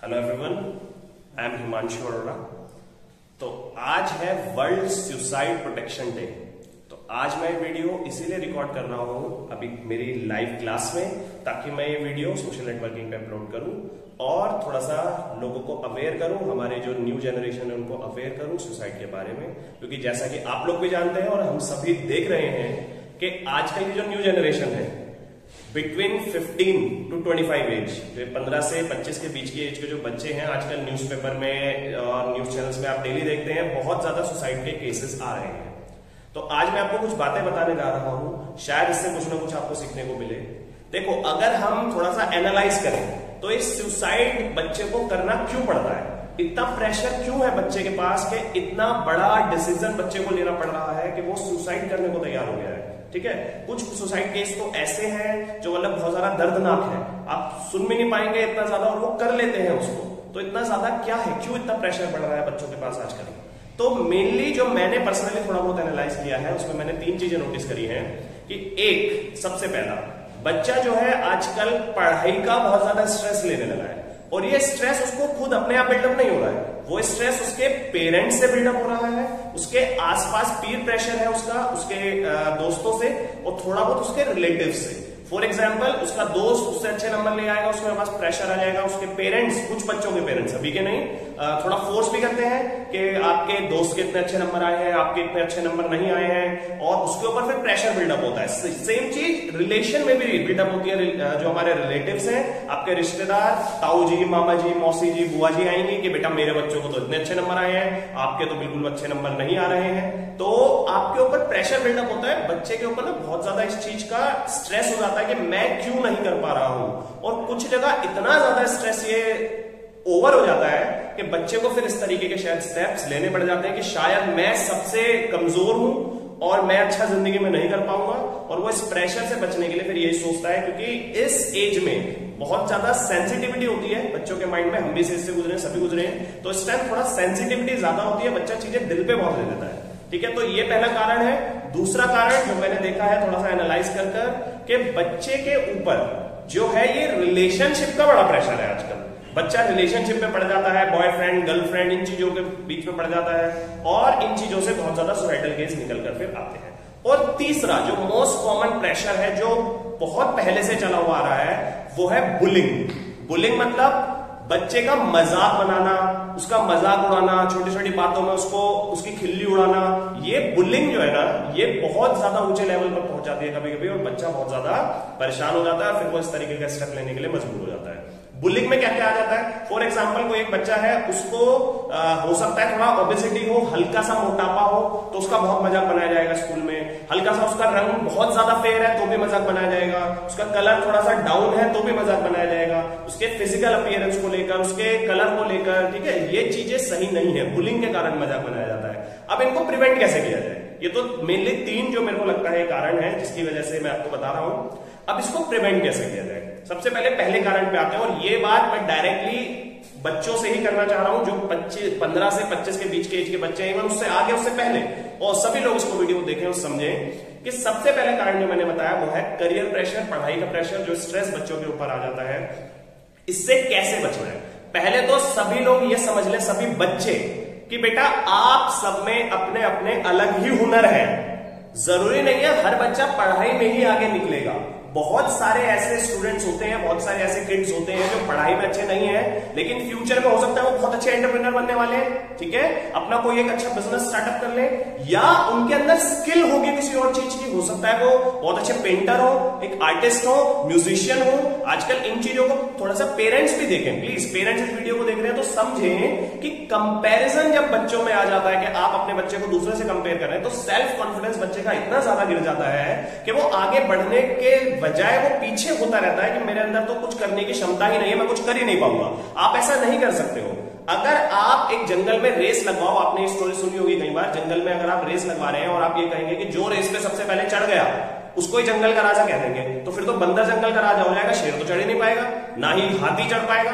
Hello everyone, I am Himanshu Arora. तो आज है वर्ल्ड सुसाइड प्रोटेक्शन डे। तो आज मैं वीडियो इसीलिए रिकॉर्ड कर रहा हूं अभी मेरी लाइव क्लास में, ताकि मैं ये वीडियो सोशल नेटवर्किंग पे अपलोड करूं और थोड़ा सा लोगों को अवेयर करूं, हमारे जो न्यू जनरेशन है उनको अवेयर करूं सुसाइड के बारे में। क्योंकि जैसा कि आप लोग भी जानते हैं और हम सभी देख रहे हैं कि आजकल की जो न्यू जनरेशन है बिटवीन 15 to 25 एज, 15 से 25 के बीच की एज के जो बच्चे हैं, आजकल न्यूज़पेपर में और न्यूज चैनल्स में आप डेली देखते हैं बहुत ज्यादा सुसाइड के केसेस आ रहे हैं। तो आज मैं आपको कुछ बातें बताने जा रहा हूं, शायद इससे कुछ ना कुछ आपको सीखने को मिले। देखो, अगर हम थोड़ा सा एनालाइज करें तो इस सुसाइड बच्चे को करना क्यों पड़ता है, इतना प्रेशर क्यों है बच्चे के पास कि इतना बड़ा डिसीजन बच्चे को लेना पड़ रहा है कि वो सुसाइड करने को तैयार हो गया है। ठीक है, कुछ सुसाइड केस तो ऐसे हैं जो मतलब बहुत ज्यादा दर्दनाक है, आप सुन भी नहीं पाएंगे इतना ज्यादा, और वो कर लेते हैं उसको। तो इतना ज्यादा क्या है, क्यों इतना प्रेशर बढ़ रहा है बच्चों के पास आजकल? तो मेनली जो मैंने पर्सनली थोड़ा बहुत एनालाइज किया है उसमें मैंने 3 चीजें नोटिस करी हैं कि एक, सबसे पहला, बच्चा जो है आजकल पढ़ाई का बहुत ज्यादा स्ट्रेस लेने लगा है, और ये स्ट्रेस उसको खुद अपने आप बिल्डअप नहीं हो रहा है, वो स्ट्रेस उसके पेरेंट्स से बिल्डअप हो रहा है, उसके आसपास पीर प्रेशर है उसका, उसके दोस्तों से, और थोड़ा बहुत उसके रिलेटिव से। फॉर एग्जाम्पल, उसका दोस्त उससे अच्छे नंबर ले आएगा, उसके पास प्रेशर आ जाएगा, उसके पेरेंट्स, कुछ बच्चों के पेरेंट्स, अभी के नहीं, थोड़ा फोर्स भी करते हैं कि आपके दोस्त के इतने अच्छे नंबर आए हैं, आपके इतने अच्छे नंबर नहीं आए हैं, और उसके ऊपर फिर प्रेशर बिल्डअप होता है। सेम चीज रिलेशन में भी बिल्डअप होती है। जो हमारे रिलेटिव्स हैं, आपके रिश्तेदार, ताऊ जी, मामा जी, मौसी जी, बुआ जी आएंगी कि बेटा मेरे बच्चों को तो इतने अच्छे नंबर आए हैं, आपके तो बिल्कुल अच्छे नंबर नहीं आ रहे हैं। तो आपके ऊपर प्रेशर बिल्डअप होता है, बच्चे के ऊपर ना बहुत ज्यादा इस चीज का स्ट्रेस हो जाता है कि मैं क्यों नहीं कर पा रहा हूं, और कुछ जगह इतना ज्यादा स्ट्रेस ये ओवर हो जाता है कि बच्चे को फिर इस तरीके के शायद स्टेप्स लेने पड़ जाते हैं कि शायद मैं सबसे कमजोर हूं और मैं अच्छा जिंदगी में नहीं कर पाऊंगा, और वो इस प्रेशर से बचने के लिए फिर यही सोचता है। क्योंकि इस एज में बहुत ज्यादा सेंसिटिविटी होती है बच्चों के माइंड में, हम भी इससे गुजरे, सभी गुजरे हैं, तो इस टाइम थोड़ा सेंसिटिविटी ज्यादा होती है, बच्चा चीजें दिल पे बहुत ले लेता है। ठीक है, तो ये पहला कारण है। दूसरा कारण जो मैंने देखा है थोड़ा सा एनालाइज कर कि बच्चे के ऊपर जो है ये रिलेशनशिप का बड़ा प्रेशर है आजकल। बच्चा रिलेशनशिप में पड़ जाता है, बॉयफ्रेंड, गर्लफ्रेंड, इन चीजों के बीच में पड़ जाता है, और इन चीजों से बहुत ज्यादा सुसाइडल केस निकल कर फिर आते हैं। और तीसरा जो मोस्ट कॉमन प्रेशर है, जो बहुत पहले से चला हुआ आ रहा है, वो है बुलिंग। बुलिंग मतलब बच्चे का मजाक बनाना, उसका मजाक उड़ाना, छोटी छोटी बातों में उसकी खिल्ली उड़ाना। ये बुलिंग जो है ना, ये बहुत ज्यादा ऊंचे लेवल पर पहुंच जाती है कभी कभी, और बच्चा बहुत ज्यादा परेशान हो जाता है, फिर वो इस तरीके का स्टेप लेने के लिए मजबूर हो जाता है। बुलिंग में क्या क्या आ जाता है? फॉर एग्जाम्पल, कोई एक बच्चा है, उसको हो सकता है थोड़ा ओबेसिटी हो, हल्का सा मोटापा हो, तो उसका बहुत मजाक बनाया जाएगा स्कूल में। हल्का सा उसका रंग बहुत ज्यादा फेयर है तो भी मजाक बनाया जाएगा, उसका कलर थोड़ा सा डाउन है तो भी मजाक बनाया जाएगा, उसके फिजिकल अपीयरेंस को लेकर, उसके कलर को लेकर। ठीक है, ये चीजें सही नहीं है, बुलिंग के कारण मजाक बनाया जाता है। अब इनको प्रिवेंट कैसे किया जाए? ये तो मेनली 3 जो मेरे को लगता है कारण है जिसकी वजह से मैं आपको बता रहा हूं। अब इसको प्रिवेंट कैसे किया जाए? सबसे पहले कारण पे आते हैं, और ये बात मैं डायरेक्टली बच्चों से ही करना चाह रहा हूं, जो 15 से 25 के बीच के एज के बच्चे हैं, इवन उससे आगे, उससे पहले, और सभी लोग इसको वीडियो देखें और समझें कि सबसे पहले कारण जो मैंने बताया वो है करियर प्रेशर, पढ़ाई का प्रेशर, जो स्ट्रेस बच्चों के ऊपर आ जाता है। इससे कैसे बचना है? पहले तो सभी लोग ये समझ लें, सभी बच्चे, कि बेटा आप सब में अपने अपने अलग ही हुनर है। जरूरी नहीं है हर बच्चा पढ़ाई में ही आगे निकलेगा। बहुत सारे ऐसे स्टूडेंट्स होते हैं, बहुत सारे ऐसे किड्स होते हैं जो पढ़ाई में अच्छे नहीं है, लेकिन फ्यूचर में हो सकता है वो बहुत अच्छे एंटरप्रेन्योर बनने वाले हैं। ठीक है, अपना कोई एक अच्छा बिजनेस स्टार्टअप कर ले, या उनके अंदर स्किल होगी किसी और चीज की, हो सकता है वो बहुत अच्छे पेंटर हो, एक आर्टिस्ट हो, म्यूजिशियन हो। आजकल इन चीजों को थोड़ा सा पेरेंट्स भी देखें, प्लीज। पेरेंट्स इस वीडियो को देख रहे हैं तो समझें कि कंपैरिजन जब बच्चों में आ जाता है कि आप अपने बच्चे को दूसरे से कंपेयर कर रहे हैं, तो सेल्फ कॉन्फिडेंस बच्चे का इतना ज्यादा गिर जाता है कि वो आगे बढ़ने के बजाय वो पीछे होता रहता है कि मेरे अंदर तो कुछ करने की क्षमता ही नहीं है, मैं कुछ कर ही नहीं पाऊंगा। आप ऐसा नहीं कर सकते हो। अगर आप एक जंगल में रेस लगवाओ, आपने ये स्टोरी सुनी होगी कई बार, जंगल में अगर आप रेस लगवा रहे हैं और आप ये कहेंगे कि जो रेस पे सबसे पहले चढ़ गया उसको ही जंगल का राजा कह देंगे, तो फिर तो बंदर जंगल का राजा हो जाएगा, शेर तो चढ़ ही नहीं पाएगा, ना ही हाथी चढ़ पाएगा।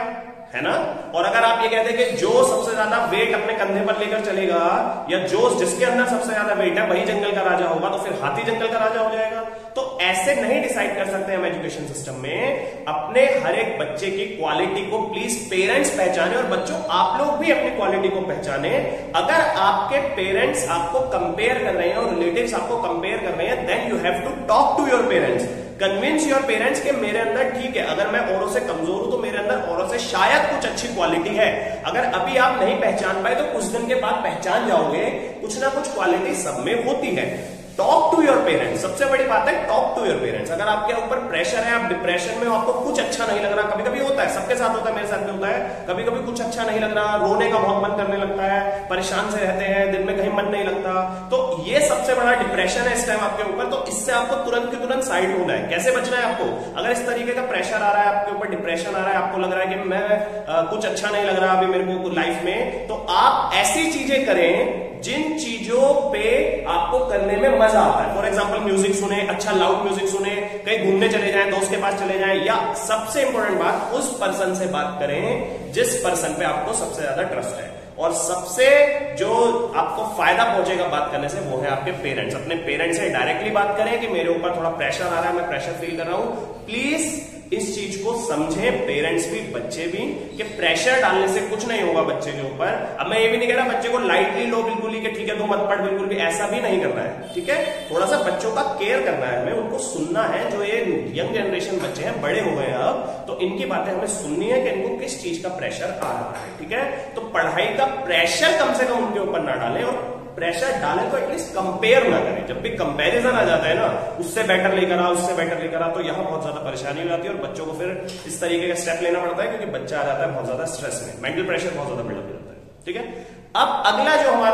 है ना। और अगर आप ये कहते हैं कि जो सबसे ज्यादा वेट अपने कंधे पर लेकर चलेगा या जो जिसके अंदर सबसे ज्यादा वेट है वही जंगल का राजा होगा, तो फिर हाथी जंगल का राजा हो जाएगा। तो ऐसे नहीं डिसाइड कर सकते हम एजुकेशन सिस्टम में। अपने हर एक बच्चे की क्वालिटी को प्लीज पेरेंट्स पहचाने, और बच्चों आप लोग भी अपनी क्वालिटी को पहचाने। अगर आपके पेरेंट्स आपको कंपेयर कर रहे हैं और रिलेटिव्स आपको कंपेयर कर रहे हैं, then you have to talk to your parents, convince your parents कि मेरे अंदर ठीक है, अगर मैं औरों से कमजोर हूं तो मेरे अंदर औरों से शायद कुछ अच्छी क्वालिटी है। अगर अभी आप नहीं पहचान पाए तो कुछ दिन के बाद पहचान जाओगे, कुछ ना कुछ क्वालिटी सब में होती है। टॉक टू योर पेरेंट्स, सबसे बड़ी बात है टॉक टू योर पेरेंट्स। अगर आपके ऊपर प्रेशर है, आप डिप्रेशन में हो, आपको कुछ अच्छा नहीं लग रहा, कभी कभी होता है, सबके साथ होता है, मेरे साथ भी होता है, कभी कभी कुछ अच्छा नहीं लग रहा, रोने का बहुत मन करने लगता है, परेशान से रहते हैं, दिन में कहीं मन नहीं लगता, तो ये सबसे बड़ा डिप्रेशन है इस टाइम आपके ऊपर। तो इससे आपको तुरंत की तुरंत साइड होना है। कैसे बचना है आपको? अगर इस तरीके का प्रेशर आ रहा है आपके ऊपर, डिप्रेशन आ रहा है, आपको लग रहा है कि मैं कुछ अच्छा नहीं लग रहा अभी मेरे को लाइफ में, तो आप ऐसी चीजें करें जिन चीजों पे आपको करने में मजा आता है। फॉर एग्जाम्पल म्यूजिक सुने, अच्छा लाउड म्यूजिक सुने, कहीं घूमने चले जाएं, दोस्त के पास चले जाएं, या सबसे इंपॉर्टेंट बात, उस पर्सन से बात करें जिस पर्सन पे आपको सबसे ज्यादा ट्रस्ट है। और सबसे जो आपको फायदा पहुंचेगा बात करने से वो है आपके पेरेंट्स। अपने पेरेंट्स से डायरेक्टली बात करें कि मेरे ऊपर थोड़ा प्रेशर आ रहा है, मैं प्रेशर फील कर रहा हूं। प्लीज इस चीज को समझें, पेरेंट्स भी बच्चे भी, कि प्रेशर डालने से कुछ नहीं होगा बच्चे के ऊपर। अब मैं ये भी नहीं कह रहा बच्चे को लाइटली लो बिल्कुल ही कि ठीक है तू मत पढ़, बिल्कुल भी ऐसा भी नहीं करना है, ठीक है। थोड़ा सा बच्चों का केयर करना है, हमें उनको सुनना है। जो ये यंग जनरेशन बच्चे हैं, बड़े हो गए हैं अब, तो इनकी बातें हमें सुननी है कि इनको किस चीज का प्रेशर आ रहा है, ठीक है। तो पढ़ाई का प्रेशर कम से कम उनके ऊपर ना डालें, और प्रेशर डालें तो एटलीस्ट कंपेयर ना करें। जब भी कंपैरिजन आ जाता है ना, उससे बेटर लेकर आ, उससे बेटर लेकर आ, तो यहां बहुत ज्यादा परेशानी हो जाती है और बच्चों को फिर इस तरीके का स्टेप लेना पड़ता है, क्योंकि बच्चा आ जाता है बहुत ज्यादा स्ट्रेस में, मेंटल प्रेशर बहुत ज्यादा बिल्डअप हो जाता है, ठीक है। अब अगला जो हमारा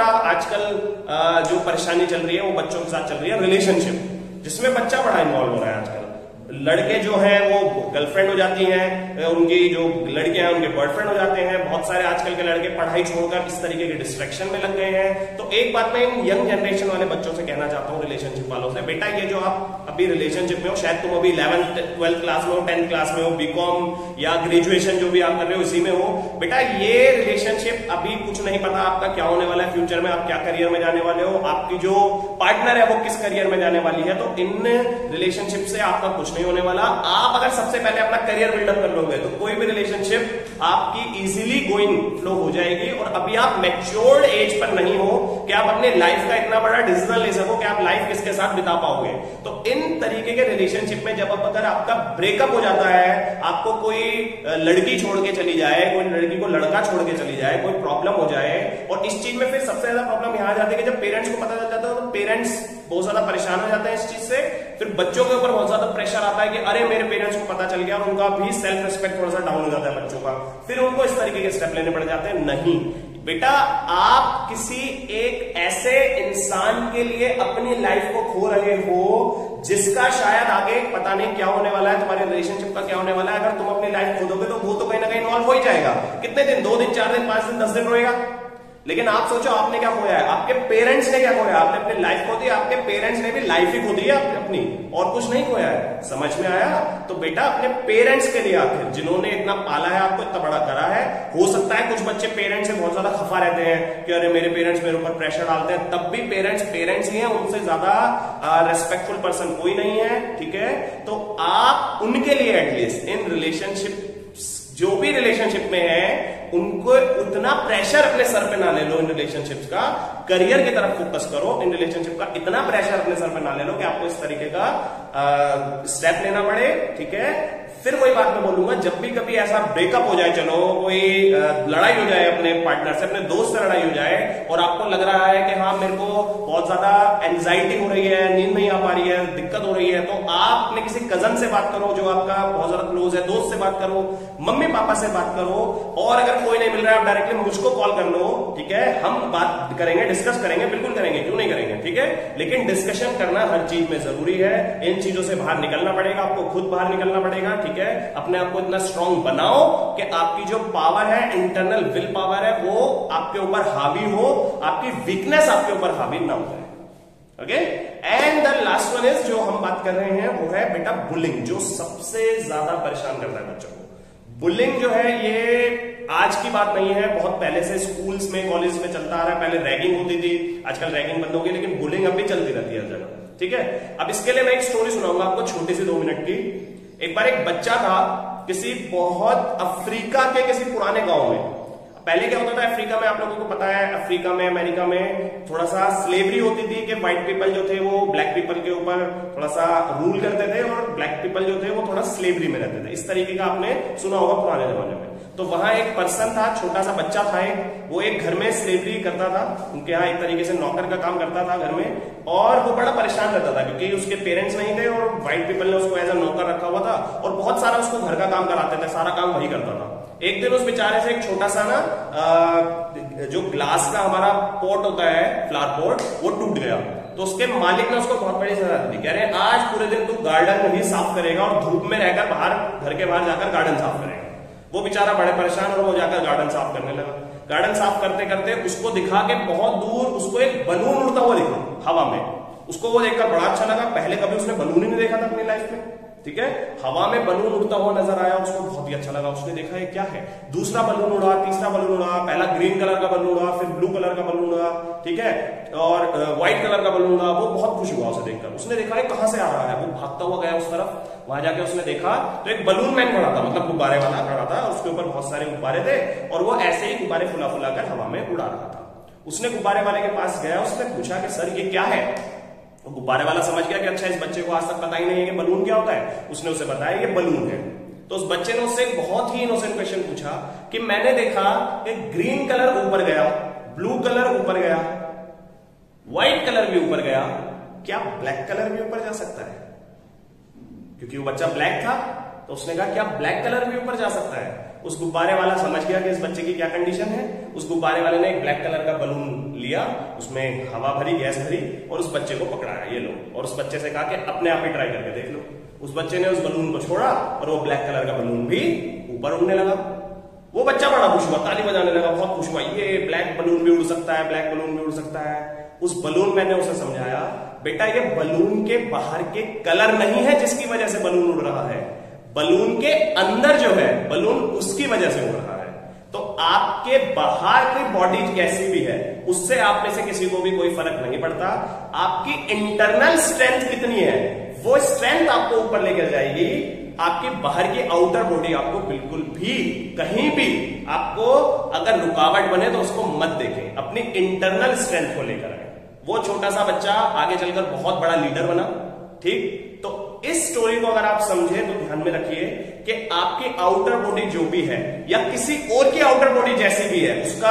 आजकल जो परेशानी चल रही है वो बच्चों के साथ चल रही है रिलेशनशिप, जिसमें बच्चा बड़ा इन्वॉल्व हो रहा है आजकल। लड़के जो हैं वो गर्लफ्रेंड हो जाती हैं, उनकी जो लड़कियां हैं उनके बॉयफ्रेंड हो जाते हैं। बहुत सारे आजकल के लड़के पढ़ाई छोड़कर इस तरीके के डिस्ट्रैक्शन में लग गए हैं। तो एक बात मैं इन यंग जनरेशन वाले बच्चों से कहना चाहता हूं, रिलेशनशिप वालों से, बेटा ये जो आप अभी रिलेशनशिप में हो, शायद तुम अभी 11th 12th क्लास में हो, 10th क्लास में हो, बीकॉम या ग्रेजुएशन जो भी आप कर रहे हो इसी में हो, बेटा ये रिलेशनशिप अभी कुछ नहीं पता आपका क्या होने वाला है फ्यूचर में, आप क्या करियर में जाने वाले हो, आपकी जो पार्टनर है वो किस करियर में जाने वाली है। तो इन रिलेशनशिप से आपका कुछ नहीं होने वाला। आप अगर सबसे पहले अपना करियर बिल्डअप कर लोगे तो कोई भी रिलेशनशिप आपकी इजीली गोइंग फ्लो हो जाएगी। और अभी आप मैच्योर्ड एज पर नहीं हो कि आप अपने लाइफ का इतना बड़ा डिसीजन ले सको कि आप लाइफ किसके साथ बिता पाओगे। तो इन तरीके के रिलेशनशिप में जब अगर आपका ब्रेकअप हो जाता है, आपको कोई लड़की छोड़ के चली जाए, कोई लड़की को लड़का छोड़ के चली जाए, कोई प्रॉब्लम हो जाए, और इस चीज में फिर सबसे ज्यादा प्रॉब्लम यहां आ जाती है कि जब पेरेंट्स को पता चल जाता है तो पेरेंट्स बहुत ज्यादा परेशान हो जाते हैं इस चीज से। फिर बच्चों के ऊपर बहुत ज्यादा प्रेशर आता है कि अरे मेरे पेरेंट्स को पता चल गया, और उनका भी सेल्फ रिस्पेक्ट थोड़ा सा डाउन हो जाता है बच्चों का। फिर उनको इस तरीके के स्टेप लेने पड़ जाते हैं। नहीं बेटा, आप किसी एक ऐसे इंसान के लिए अपनी लाइफ को खो रहे हो जिसका शायद आगे पता नहीं क्या होने वाला है, तुम्हारे रिलेशनशिप का क्या होने वाला है। अगर तुम अपनी लाइफ खो दोगे तो वो तो कहीं ना कहीं इन्वॉल्व हो ही जाएगा। कितने दिन, 2 दिन, 4 दिन, 5 दिन, 10 दिन रोएगा। लेकिन आप सोचो आपने क्या खोया है, आपके पेरेंट्स ने क्या खोया, आपने अपनी लाइफ खो दी, आपके पेरेंट्स ने भी लाइफ ही खो दी है अपनी, और कुछ नहीं खोया है। समझ में आया? तो बेटा अपने पेरेंट्स के लिए, आखिर जिन्होंने इतना पाला है, आपको इतना बड़ा करा है। हो सकता है कुछ बच्चे पेरेंट्स से बहुत ज्यादा खफा रहते हैं कि अरे मेरे पेरेंट्स मेरे ऊपर प्रेशर डालते हैं, तब भी पेरेंट्स ही हैं, उनसे ज्यादा रेस्पेक्टफुल पर्सन कोई नहीं है, ठीक है। तो आप उनके लिए एटलीस्ट इन रिलेशनशिप, जो भी रिलेशनशिप में है, उनको उतना प्रेशर अपने सर पे ना ले लो। इन रिलेशनशिप्स का करियर की तरफ फोकस करो, इन रिलेशनशिप का इतना प्रेशर अपने सर पे ना ले लो कि आपको इस तरीके का स्टेप लेना पड़े, ठीक है। फिर वही बात मैं बोलूंगा, जब भी कभी ऐसा ब्रेकअप हो जाए, चलो कोई लड़ाई हो जाए अपने पार्टनर से, अपने दोस्त से लड़ाई हो जाए, और आपको लग रहा है कि हाँ मेरे को बहुत ज्यादा एंजाइटी हो रही है, नींद नहीं आ पा रही है, दिक्कत हो रही है, तो आप अपने किसी कजन से बात करो जो आपका बहुत ज्यादा क्लोज है, दोस्त से बात करो, मम्मी पापा से बात करो, और अगर कोई नहीं मिल रहा है आप डायरेक्टली मुझको कॉल कर लो, ठीक है। हम बात करेंगे, डिस्कस करेंगे, बिल्कुल करेंगे, क्यों नहीं करेंगे, ठीक है। लेकिन डिस्कशन करना हर चीज में जरूरी है। इन चीजों से बाहर निकलना पड़ेगा, आपको खुद बाहर निकलना पड़ेगा, ठीक है। अपने आप को इतना स्ट्रांग बनाओ कि आपकी जो पावर है, इंटरनल विल पावर है, वो आपके ऊपर हावी हो, आपकी वीकनेस आपके ऊपर हावी ना हो जाए। Okay, and the last one is, जो हम बात कर रहे हैं वो है बेटा बुलिंग, जो सबसे ज्यादा परेशान करता है बच्चों को। बुलिंग जो है ये आज की बात नहीं है, बहुत पहले से स्कूल्स में कॉलेज में चलता आ रहा है। पहले रैगिंग होती थी, आजकल रैगिंग बंद हो गई, लेकिन बुलिंग अब भी चलती रहती है हर जगह। ठीक है, अब इसके लिए मैं एक स्टोरी सुनाऊंगा आपको, छोटी सी 2 मिनट की। एक बार एक बच्चा था किसी बहुत अफ्रीका के किसी पुराने गांव में। पहले क्या होता था अफ्रीका में, आप लोगों को पता है, अफ्रीका में अमेरिका में थोड़ा सा स्लेवरी होती थी कि व्हाइट पीपल जो थे वो ब्लैक पीपल के ऊपर थोड़ा सा रूल करते थे और ब्लैक पीपल जो थे वो थोड़ा स्लेवरी में रहते थे। इस तरीके का आपने सुना होगा पुराने जमाने में। तो वहां एक पर्सन था, छोटा सा बच्चा था एक, वो एक घर में स्लेवरी करता था, उनके यहाँ एक तरीके से नौकर का काम करता था घर में, और वो बड़ा परेशान रहता था क्योंकि उसके पेरेंट्स नहीं थे और व्हाइट पीपल ने उसको एज अ नौकर रखा हुआ था और बहुत सारा उसको घर का काम कराते थे, सारा काम वही करता था। एक दिन उस बेचारे से एक छोटा सा ना जो ग्लास का हमारा पॉट होता है, फ्लावर पॉट, वो टूट गया। तो उसके मालिक ने उसको बहुत बड़ी सजा दी, कह रहे आज पूरे दिन तू गार्डन ही साफ करेगा और धूप में रहकर बाहर घर के बाहर जाकर गार्डन साफ करेगा। वो बेचारा बड़े परेशान और वो जाकर गार्डन साफ करने लगा। गार्डन साफ करते करते उसको दिखा के बहुत दूर उसको एक बलून उड़ता हुआ दिखा हवा में। उसको वो देखकर बड़ा अच्छा लगा, पहले कभी उसने बलून ही नहीं देखा था अपनी लाइफ में। ठीक है, हवा में बलून उड़ता हुआ नजर आया, उसको बहुत ही अच्छा लगा। उसने देखा ये क्या है, दूसरा बलून उड़ा, तीसरा बलून उड़ा, पहला ग्रीन कलर का बलून उड़ा, फिर ब्लू कलर का बलून उड़ा, ठीक है, और व्हाइट कलर का बलून उड़ा। वो बहुत खुश हुआ उसे देखकर। उसने देखा ये कहां से आ रहा है, वो भागता हुआ गया उस तरफ। वहां जाके उसने देखा तो एक बलून मैन खड़ा था, मतलब गुब्बारे वाला खड़ा था, उसके ऊपर बहुत सारे गुब्बारे थे और वो ऐसे ही गुब्बारे फुला फुला कर हवा में उड़ा रहा था। उसने गुब्बारे वाले के पास गया, उसने पूछा कि सर ये क्या है। तो गुब्बारे वाला समझ गया कि अच्छा इस बच्चे को आज तक पता ही नहीं है कि बलून क्या होता है। उसने उसे बताया ये बलून है। तो उस बच्चे ने उससे एक बहुत ही इनोसेंट क्वेश्चन पूछा कि मैंने देखा कि ग्रीन कलर ऊपर गया, ब्लू कलर ऊपर गया, व्हाइट कलर भी ऊपर गया, क्या ब्लैक कलर भी ऊपर जा सकता है? क्योंकि वो बच्चा ब्लैक था तो उसने कहा क्या ब्लैक कलर भी ऊपर जा सकता है। उस गुब्बारे वाला समझ गया कि इस बच्चे की क्या कंडीशन है। उस गुब्बारे वाले ने एक ब्लैक कलर का बलून लिया, उसमें हवा भरी, गैस भरी और उस बच्चे को पकड़ाया, ये लो, और उस बच्चे से कहा कि अपने आप ही ट्राई करके देख लो। उस बच्चे ने उस बलून को छोड़ा और वो ब्लैक कलर का बलून भी ऊपर उड़ने लगा। वो बच्चा बड़ा खुश हुआ, ताली बजाने लगा, बहुत खुश हुआ, ये ब्लैक बलून भी उड़ सकता है, ब्लैक बलून भी उड़ सकता है। उस बलून मैन ने उसे समझाया बेटा ये बलून के बाहर के कलर नहीं है जिसकी वजह से बलून उड़ रहा है, बलून के अंदर जो है बलून उसकी वजह से उड़ रहा है। तो आपके बाहर की बॉडी कैसी भी है उससे आप में से किसी को भी कोई फर्क नहीं पड़ता। आपकी इंटरनल स्ट्रेंथ कितनी है वो स्ट्रेंथ आपको ऊपर लेकर जाएगी। आपकी बाहर की आउटर बॉडी आपको बिल्कुल भी कहीं भी आपको अगर रुकावट बने तो उसको मत देखें, अपनी इंटरनल स्ट्रेंथ को लेकर आए। वो छोटा सा बच्चा आगे चलकर बहुत बड़ा लीडर बना। ठीक, तो इस स्टोरी को अगर आप समझे तो ध्यान में रखिए कि आपकी आउटर बॉडी जो भी है या किसी और की आउटर बॉडी जैसी भी है उसका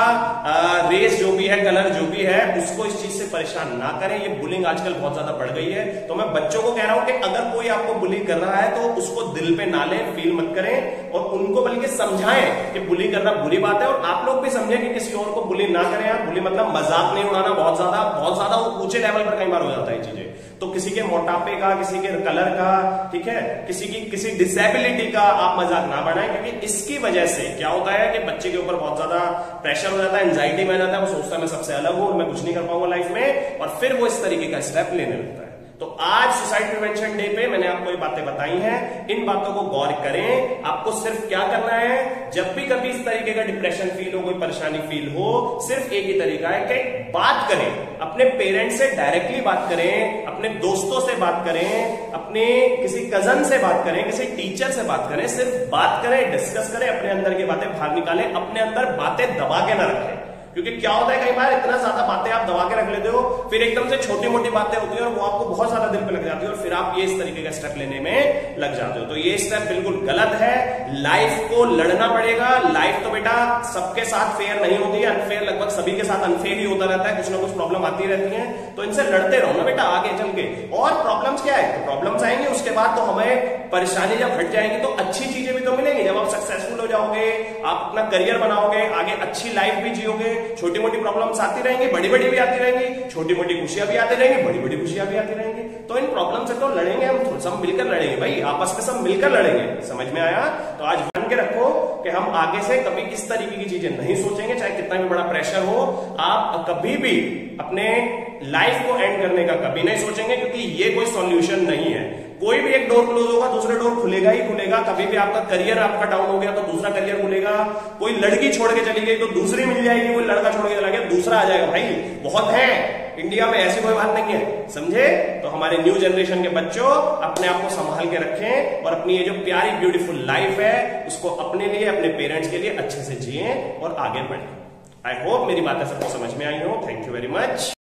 रेस जो भी है, कलर जो भी है, उसको इस चीज से परेशान ना करें। ये बुलिंग आजकल बहुत ज्यादा बढ़ गई है। तो मैं बच्चों को कह रहा हूं कि अगर कोई आपको बुलिंग कर रहा है तो उसको दिल पे ना लें, फील मत करें और उनको बल्कि समझाएं कि बुलिंग करना बुरी बात है। और आप लोग भी समझें कि किसी और को बुलिंग ना करें। यार बुली मतलब मजाक नहीं उड़ाना, बहुत ज्यादा ऊंचे लेवल पर कई बार हो जाता है चीजें। तो किसी के मोटापे का, किसी के कलर का, ठीक है, किसी डिसेबिलिटी का आप मजाक ना बनाएं, क्योंकि इसकी वजह से क्या होता है कि बच्चे के ऊपर बहुत ज्यादा प्रेशर हो जाता है, एंजाइटी में आ जाता है, वो सोचता है मैं सबसे अलग हूं और मैं कुछ नहीं कर पाऊंगा लाइफ में, और फिर वो इस तरीके का स्टेप लेने लगता है। तो आज सुसाइड प्रिवेंशन डे पे मैंने आपको ये बातें बताई हैं, इन बातों को गौर करें। आपको सिर्फ क्या करना है, जब भी कभी इस तरीके का डिप्रेशन फील हो, कोई परेशानी फील हो, सिर्फ एक ही तरीका है कि बात करें, अपने पेरेंट्स से डायरेक्टली बात करें, अपने दोस्तों से बात करें, अपने किसी कजन से बात करें, किसी टीचर से बात करें। सिर्फ बात करें, डिस्कस करें, अपने अंदर की बातें बाहर निकालें, अपने अंदर बातें दबा के ना रखें। क्योंकि क्या होता है कई बार इतना ज्यादा बातें आप दबा के रख लेते हो, फिर एकदम से छोटी मोटी बातें होती है और वो आपको बहुत ज्यादा दिल पे लग जाती है और फिर आप ये इस तरीके का स्टेप लेने में लग जाते हो। तो ये स्टेप बिल्कुल गलत है। लाइफ को लड़ना पड़ेगा। लाइफ तो बेटा सबके साथ फेयर नहीं होती है, अनफेयर लगभग सभी के साथ अनफेयर ही होता रहता है, कुछ ना कुछ प्रॉब्लम आती रहती है। तो इनसे लड़ते रहो ना बेटा आगे चल के। और प्रॉब्लम्स क्या है, तो प्रॉब्लम्स आएंगे, उसके बाद तो हमें परेशानी जब हट जाएगी तो अच्छी चीजें भी तो मिलेंगी। जब आप सक्सेसफुल हो जाओगे, आप अपना करियर बनाओगे, आगे अच्छी लाइफ भी जियोगे। छोटी मोटी प्रॉब्लम्स आती रहेंगी, बड़ी बड़ी भी आती रहेंगी, छोटी मोटी खुशियां भी आती रहेंगी, बड़ी बड़ी खुशियां भी आती रहेंगी। तो इन प्रॉब्लम से तो लड़ेंगे हम, सब मिलकर लड़ेंगे भाई, आपस में सब मिलकर लड़ेंगे। समझ में आया? तो आज मान के रखो कि हम आगे से कभी इस तरीके की चीजें नहीं सोचेंगे, चाहे कितना भी बड़ा प्रेशर हो। आप कभी भी अपने लाइफ को एंड करने का कभी नहीं सोचेंगे, क्योंकि ये कोई सॉल्यूशन नहीं है। कोई भी एक डोर क्लोज होगा दूसरा डोर खुलेगा ही खुलेगा। कभी भी आपका करियर आपका डाउन हो गया तो दूसरा करियर खुलेगा। कोई लड़की छोड़ के चली गई तो दूसरी मिल जाएगी, कोई लड़का छोड़ के चला गया दूसरा आ जाएगा। भाई बहुत है इंडिया में, ऐसी कोई बात नहीं है, समझे? तो हमारे न्यू जनरेशन के बच्चों अपने आप को संभाल के रखें और अपनी ये जो प्यारी ब्यूटीफुल लाइफ है उसको अपने लिए, अपने पेरेंट्स के लिए अच्छे से जिए और आगे बढ़े। आई होप मेरी बातें सबको समझ में आई हो। Thank you very much.